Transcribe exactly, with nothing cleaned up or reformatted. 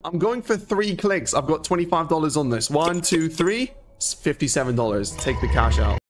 I'm going for three clicks. I've got twenty-five dollars on this. One, two, three. It's fifty-seven dollars. Take the cash out.